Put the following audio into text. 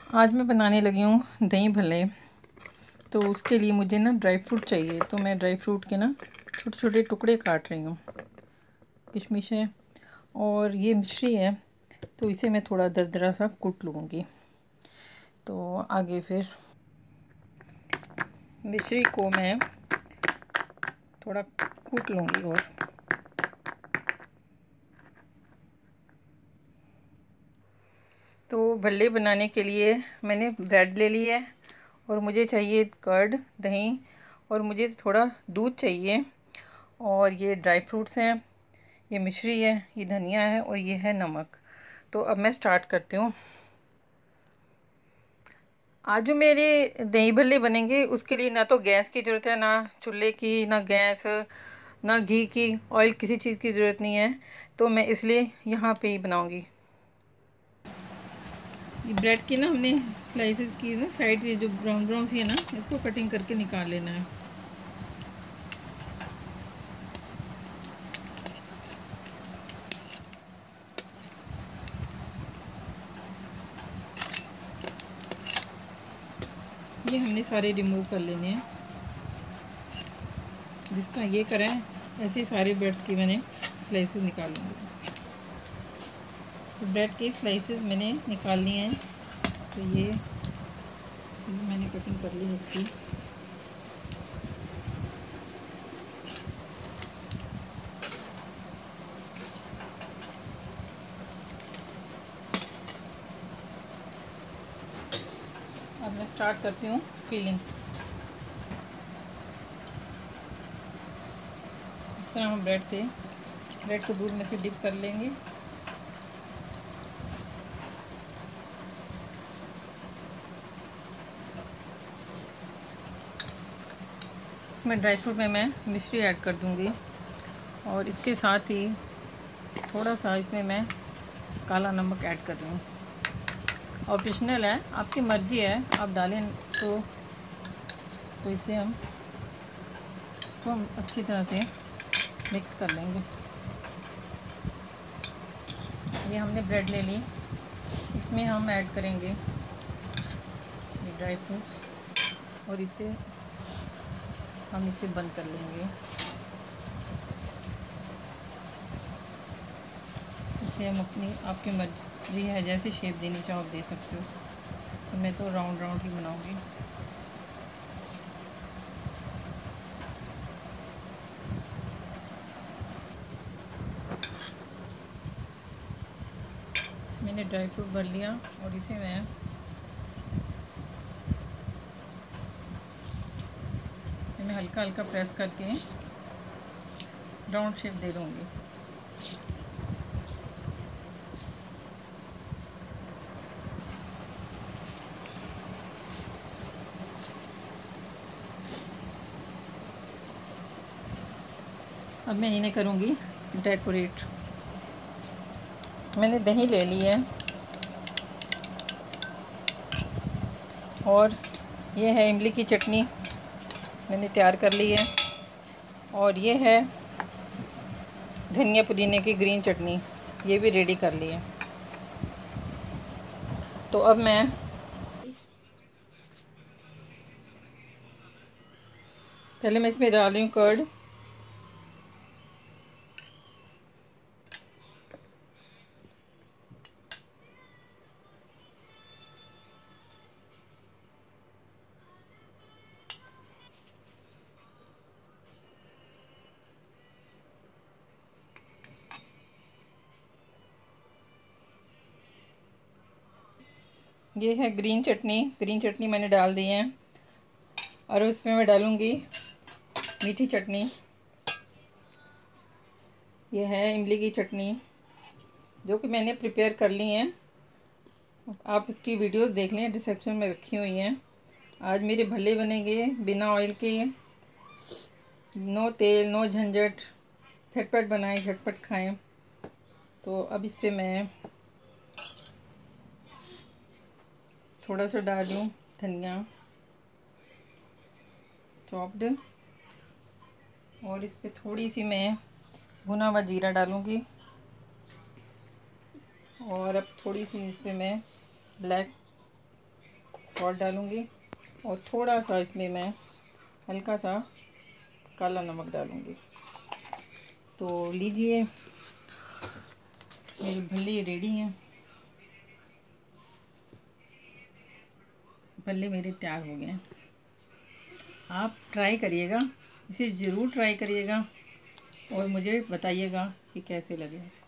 आज मैं बनाने लगी हूँ दही भल्ले। तो उसके लिए मुझे ना ड्राई फ्रूट चाहिए, तो मैं ड्राई फ्रूट के ना छोटे छोटे टुकड़े काट रही हूँ। किशमिश है और ये मिश्री है, तो इसे मैं थोड़ा दरदरा सा कूट लूँगी। तो आगे फिर मिश्री को मैं थोड़ा कूट लूँगी। और तो भल्ले बनाने के लिए मैंने ब्रेड ले ली है और मुझे चाहिए कर्ड दही, और मुझे थोड़ा दूध चाहिए, और ये ड्राई फ्रूट्स हैं, ये मिश्री है, ये धनिया है और ये है नमक। तो अब मैं स्टार्ट करती हूँ। आज जो मेरे दही भल्ले बनेंगे उसके लिए ना तो गैस की ज़रूरत है, ना चूल्हे की, ना गैस, ना घी की, ऑयल, किसी चीज़ की ज़रूरत नहीं है। तो मैं इसलिए यहाँ पे ही बनाऊँगी। ये ब्रेड की ना हमने स्लाइसेस की ना साइड, ये जो ब्राउन ब्राउन सी है ना, इसको कटिंग करके निकाल लेना है। ये हमने सारे रिमूव कर लेने हैं। जिस तरह ये करें ऐसे ही सारे ब्रेड्स की मैंने स्लाइसेस निकाल लूँगी। तो ब्रेड के स्लाइसेस मैंने निकाल लिए हैं। तो ये मैंने कटिंग कर ली इसकी। अब मैं स्टार्ट करती हूँ फिलिंग। इस तरह हम ब्रेड को दूध में से डिप कर लेंगे। इसमें ड्राई फ्रूट में मैं मिश्री ऐड कर दूँगी, और इसके साथ ही थोड़ा सा इसमें मैं काला नमक ऐड कर रही हूँ। ऑप्शनल है, आपकी मर्ज़ी है, आप डालें तो इसे हम अच्छी तरह से मिक्स कर लेंगे। ये हमने ब्रेड ले ली, इसमें हम ऐड करेंगे ये ड्राई फ्रूट्स, और हम इसे बंद कर लेंगे। इसे हम आपकी मर्ज़ी है, जैसे शेप देनी चाहो आप दे सकते हो। तो मैं तो राउंड राउंड ही बनाऊंगी। मैंने ड्राई फ्रूट भर लिया और इसे मैं हल्का हल्का प्रेस करके राउंड शेप दे दूँगी। अब मैं इन्हें करूँगी डेकोरेट। मैंने दही ले ली है और ये है इमली की चटनी मैंने तैयार कर ली है, और ये है धनिया पुदीने की ग्रीन चटनी, ये भी रेडी कर ली है। तो अब मैं इसमें डाल रही हूँ कर्ड। ये है ग्रीन चटनी मैंने डाल दी है, और उसमें मैं डालूँगी मीठी चटनी। ये है इमली की चटनी जो कि मैंने प्रिपेयर कर ली है, आप उसकी वीडियोस देख लें, डिस्क्रिप्शन में रखी हुई हैं। आज मेरे भल्ले बनेंगे बिना ऑयल के, नो तेल, नो झंझट, झटपट बनाएं झटपट खाएं। तो अब इस पे मैं थोड़ा सा डाल दूँ धनिया चॉप्ड, और इस पे थोड़ी सी मैं भुना हुआ जीरा डालूँगी, और अब थोड़ी सी इस पे मैं ब्लैक सॉल्ट डालूँगी और थोड़ा सा इसमें मैं हल्का सा काला नमक डालूँगी। तो लीजिए, मेरे भल्ले रेडी हैं। भल्ले मेरे तैयार हो गए हैं। आप ट्राई करिएगा, इसे ज़रूर ट्राई करिएगा और मुझे बताइएगा कि कैसे लगे।